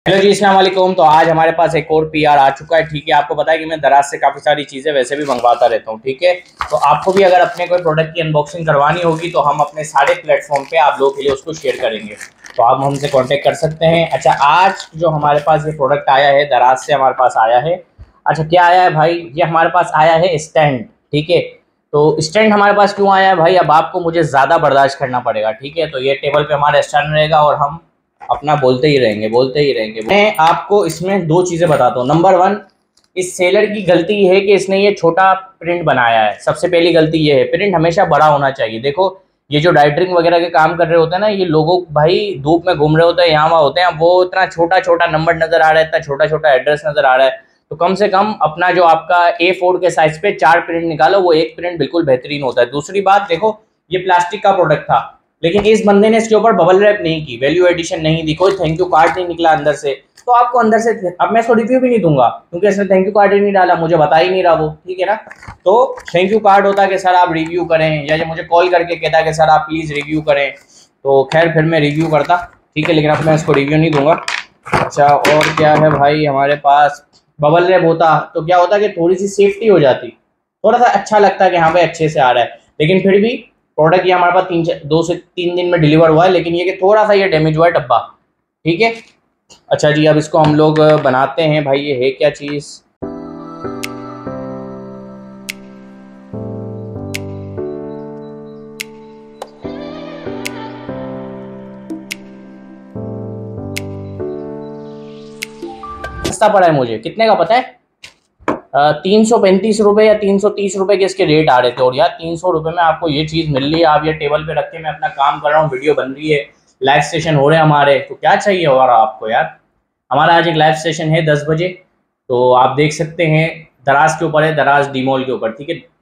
Hello जी, अस्सलाम वालेकुम। तो आज हमारे पास एक और पीआर आ चुका है। ठीक है, आपको पता है कि मैं दराज से काफ़ी सारी चीज़ें वैसे भी मंगवाता रहता हूँ। ठीक है, तो आपको भी अगर अपने कोई प्रोडक्ट की अनबॉक्सिंग करवानी होगी तो हम अपने सारे प्लेटफॉर्म पे आप लोगों के लिए उसको शेयर करेंगे, तो आप हमसे कांटेक्ट कर सकते हैं। अच्छा, आज जो हमारे पास ये प्रोडक्ट आया है दराज से हमारे पास आया है। अच्छा, क्या आया है भाई? ये हमारे पास आया है स्टैंड। ठीक है, तो स्टैंड हमारे पास क्यों आया है भाई, अब आपको मुझे ज़्यादा बर्दाश्त करना पड़ेगा। ठीक है, तो ये टेबल पे हमारा स्टैंड रहेगा और हम अपना बोलते ही रहेंगे। मैं आपको इसमें दो चीज़ें बताता हूँ। नंबर वन, इस सेलर की गलती है कि इसने ये छोटा प्रिंट बनाया है। सबसे पहली गलती ये है, प्रिंट हमेशा बड़ा होना चाहिए। देखो, ये जो डाइटरिंग वगैरह के काम कर रहे होते हैं ना, ये लोगों भाई धूप में घूम रहे होते हैं, यहाँ वहाँ होते हैं, वो इतना छोटा छोटा नंबर नजर आ रहा है, इतना छोटा छोटा एड्रेस नजर आ रहा है। तो कम से कम अपना जो आपका A4 के साइज पे 4 प्रिंट निकालो, वो एक प्रिंट बिल्कुल बेहतरीन होता है। दूसरी बात, देखो ये प्लास्टिक का प्रोडक्ट था, लेकिन इस बंदे ने इसके ऊपर बबल रैप नहीं की, वैल्यू एडिशन नहीं दी, कोई थैंक यू कार्ड नहीं निकला अंदर से। तो आपको अंदर से, अब मैं इसको रिव्यू भी नहीं दूंगा क्योंकि इसने थैंक यू कार्ड ही नहीं डाला, मुझे बता ही नहीं रहा वो। ठीक है ना, तो थैंक यू कार्ड होता कि सर आप रिव्यू करें, या मुझे कॉल करके कहता कि सर आप प्लीज़ रिव्यू करें, तो खैर फिर मैं रिव्यू करता। ठीक है, लेकिन अब मैं इसको रिव्यू नहीं दूंगा। अच्छा, और क्या है भाई, हमारे पास बबल रैप होता तो क्या होता कि थोड़ी सी सेफ्टी हो जाती, थोड़ा सा अच्छा लगता है कि हाँ भाई अच्छे से आ रहा है। लेकिन फिर भी प्रोडक्ट ये हमारे पास 2 से 3 दिन में डिलीवर हुआ है, लेकिन ये कि थोड़ा सा ये डैमेज हुआ है डब्बा। ठीक है, अच्छा जी, अब इसको हम लोग बनाते हैं। भाई ये है क्या चीज़? सस्ता पड़ा है मुझे, कितने का पता है? 335 रुपये या 330 रुपये के इसके रेट आ रहे थे। और यार 300 रुपये में आपको ये चीज़ मिल रही है, आप ये टेबल पे रख के मैं अपना काम कर रहा हूँ, वीडियो बन रही है, लाइव सेशन हो रहे हैं हमारे, तो क्या चाहिए और आपको यार। हमारा आज एक लाइव सेशन है 10 बजे, तो आप देख सकते हैं। दराज के ऊपर है, दराज डी मॉल के ऊपर। ठीक है,